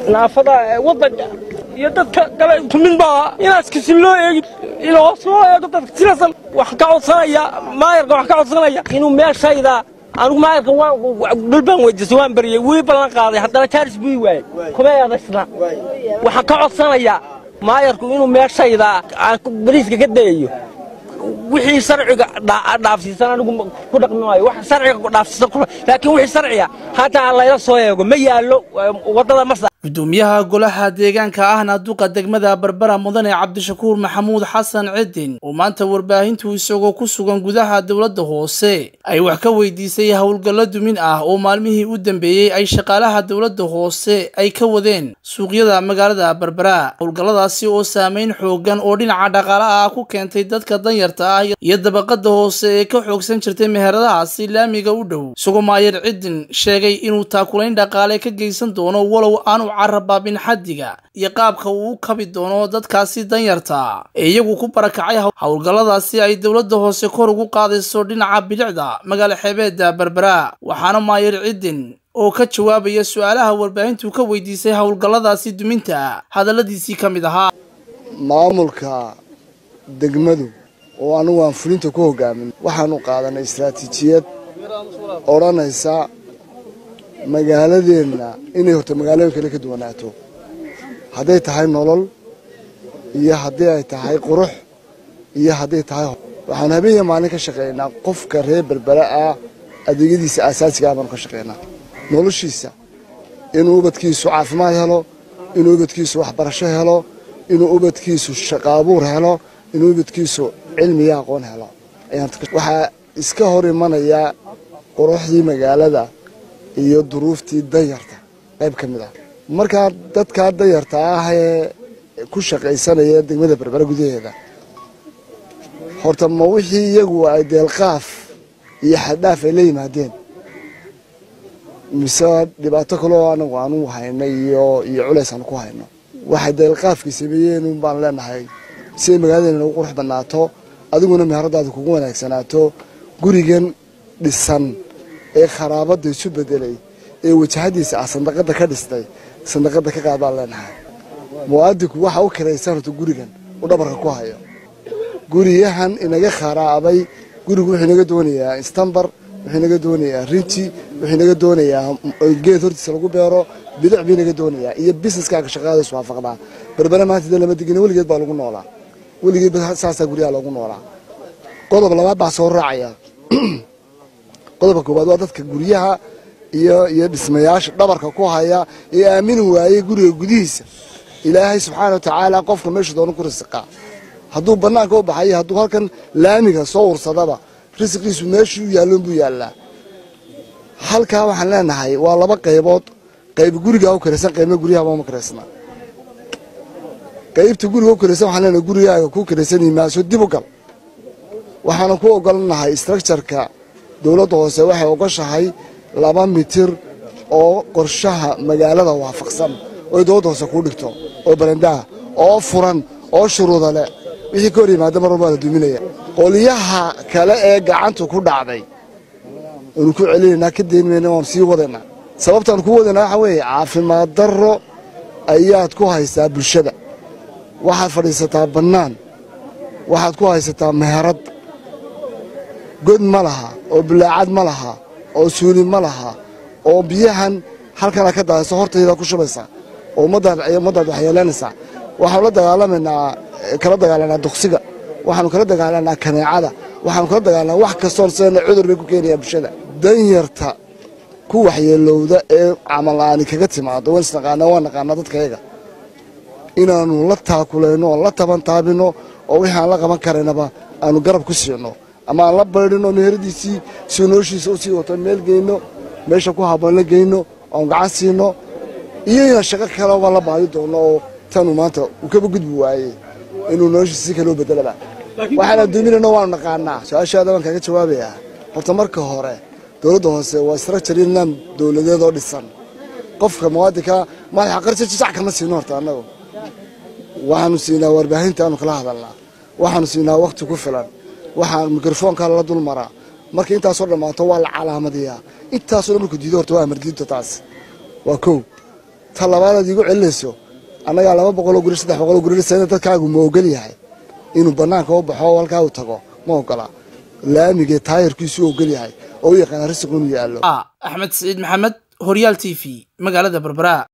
naafada waddanka iyo dadka kale tumin baa inaas kisiloo eegin ilaa soo eego dadka silasan wax ka codsanaya maayarka wax ka codsanaya inuu meeshayda anigu maayarka waan dhulban wajisay waan bariyay wii balan qaaday haddana charge bii waay kuma yeedasna waxa ka codsanaya maayarku inuu meeshayda bariiska ka dayayo wixii sharciga dhaafsiisan anigu ku dhaqmaayo wax sharciga ku dhaafsiisan laakiin wixii sharciga hataa la ila soo eego ma yaalo wadada Masar gudoomiyaha golaha deegaanka ahna duqa degmada Barbara mudane Cabdishakuur Maxamuud Xasan Cidin oo maanta warbaahintu isagoo ku sugan gudaha dawladda hoose ay wax ka weydiisay hawlgalo dumin ah oo maalmihii u dambeeyay ay shaqaalaha dawladda hoose ay ka wadeen suuqyada magaalada Barbara hawlgaladaasi oo saameyn xoogan oo dhinaca dhaqaalaha ku keentay dadka danyarta ah iyo dabaqada hoose ee ka xoogsan jirtay meheradahaasi laamiga u dhow Soomaaliyeed Cidin sheegay inuu taakulayn dhaqaale ka geysan doono walow aanu carababin xadiga iyo qaabka uu kabi doono dadkaasi danyarta ee iyagu ku barakacay hawlgaladaasi ay dawladda hoose kor ugu qaadayso dhinaca bilicda magaala xeebeeda Barbara waxaana maayir Cidin oo ka jawaabaya su'aalaha warbaahintu ka weydiisay hawlgaladaasi duminta hadaladiisii kamid ahaa maamulka degmadu oo anu waan fulinta ku hogaamin waxaanu qaadanay istiraatiijiyad oranaysa magaaladeena inay horta magaalooyinka kale ka duwanaato haday tahay nolol iyo haday ay tahay qurux iyo haday tahay waxaan habeen maalin ka shaqeynaa qofka reer Barbara ah adeegyadiisa asaasiga ah ka shaqeynaa noloshiisa inuu ubadkiisu caafimaad helo inuu ubadkiisu waxbarasho helo inuu ubadkiisu shaqo abuur helo inuu ubadkiisu cilmi iyo aqoon helo waxa iska hor imanaya quruxdii magaalada iyo duruuftii danyarta qayb kamid ah marka dadka danyarta ah ee ku shaqaysanaya degmada Barbara gudaheeda horta ma wixii iyagu ay deelqaaf iyo xadaaf ay leeyimaadeen mise dhibaato kale oo aanu haynay iyo culays aan ku hayno waxa deelqaafki sameeyeen baan leenahay si magaalada ugu qurux banaato adiguna meheradaada kugu wanaagsanaato gurigan dhisan ee kharaabada isu bedelay ee wajahadiisa sandaqada ka dhistay sandaqada ka qaad baan leenahay muwaadinku waxa uu kiraysan gurigan u dhabarka ku hayo guriyahan inaga kharaabay gurigu wuxuu inaga doonayaa istambar wuxuu inaga doonayaa rinji wuxuu inaga doonayaa geed hortiisa lagu beero bilic buu inaga doonayaa iyo businesska ka shaqaadaysu waafaqnaa Barbara maanta lama digin waligeed baa lagu noolaa waligeed saasa guriga lagu noolaa qodob labaad baa soo raacaya qodobka koowaad waa dadka guriyaha iyo dhismayaasha dhabarka ku haya ee aamin waayay guriga gudihiisa ilaahay subxaanahu wa ta'aala qofka meesha doon ku risqa hadduu banaanka u baxay hadduu halkan laamiga soo ursadaba risqiisu meeshuu yaallo buu yaalaa halka waxaan leenahay waa laba qaybood qayb guriga oo kareysan qayb guriyaha ma kareysna qaybta guriga oo kareysan waxaan leenahay gurigaaga ku kareysan iimaaso dib u gal waxaan ku ogolnahay structure-ka dawladda hoose waxay ogashahay 2 mitir oo qorshaha magaalada waafaqsan oo dawladda hoose ku dhigto oo barandaha oo furan oo shuruudo leh wixii ka hor yimaada marba la duminaya qoliyaha kale ee gacanta ku dhacday inuu ku celinayna ka deeynayna waan sii wadana sababtan ku wadana waxa weeye caafimaad darro ayaad ku haysaa bulshada waxaad fadhiisataa bannaan waxaad ku haysataa meherad god ma laha oo bilaacad ma laha oo suuli ma laha oo biyahan halkan ka daayso hortayda ku shubaysa oo ummadda waxyeelanaysa waxaan la dagaalamaa duqsiga waxaan kala dagaalanaa kaneecada waxaan kala dagaalanaa wax kasta oo soo cudur bay ku keenaya bulshada danyarta ku waxyeelowda ee camal aan kaga timaado waan naqaana dadkayga inaanu la taakuleeno la taban taabino oo wixii aan la qaban kareynaba aanu garab ku siino ama aan la baydhino meheradiisii suunooshiisa u sii wato meel geyno meesha ku haboon la geyno oo gacan siino iyo shaqo kale oo la baahi doono oo tan maanta uu ka gudbi waayay inuu noloshiisa kale u bedelaba waxaan duminayno waan naqaanaa su'aashaada waan kaga jawaabayaa horta marka hore dawladda hoose waa structure nidaam dawladeed oo dhisan qofka muwaadinka madaxa qarshi sax kama siino horta anagu waxaanu siinaa warbaahinta aanu kala hadalnaa waxaanu siinaa waqti ku filan waxaan mikrofoonka la dul maraa marka intaas oo dhamaato waa la calaamadiyaa intaas oo markuu diido horta waa mardiinta taas waa koow talabaad igu celinayso anaga 200 guri 300 guri sanad dadkaagu ma ogol yahay inuu banaanka u baxo halka uu tago ma ogola laamiga taayirkiisu ogol yahay oo yaqaan risqun yaalo Axmed Saciid Maxamed Horyaal TV magaalada Berbera